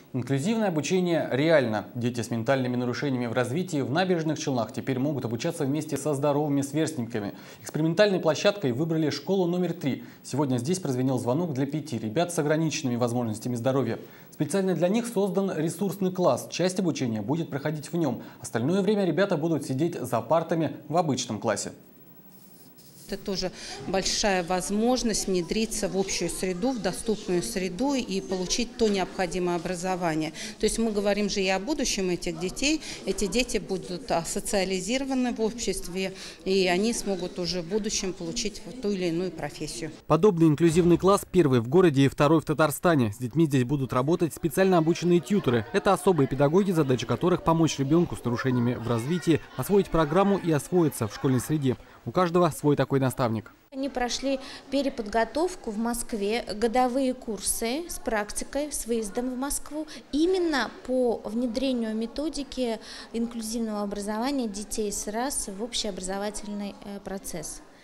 Инклюзивное обучение реально. Дети с ментальными нарушениями в развитии в Набережных Челнах теперь могут обучаться вместе со здоровыми сверстниками. Экспериментальной площадкой выбрали школу номер 3. Сегодня здесь прозвенел звонок для 5 ребят с ограниченными возможностями здоровья. Специально для них создан ресурсный класс. Часть обучения будет проходить в нем. Остальное время ребята будут сидеть за партами в обычном классе. Это тоже большая возможность внедриться в общую среду, в доступную среду и получить то необходимое образование. То есть мы говорим же и о будущем этих детей. Эти дети будут социализированы в обществе, и они смогут уже в будущем получить ту или иную профессию. Подобный инклюзивный класс первый в городе и второй в Татарстане. С детьми здесь будут работать специально обученные тьюторы. Это особые педагоги, задача которых помочь ребенку с нарушениями в развитии освоить программу и освоиться в школьной среде. У каждого свой такой наставник. Они прошли переподготовку в Москве, годовые курсы с практикой, с выездом в Москву, именно по внедрению методики инклюзивного образования детей с РАС в общеобразовательный процесс.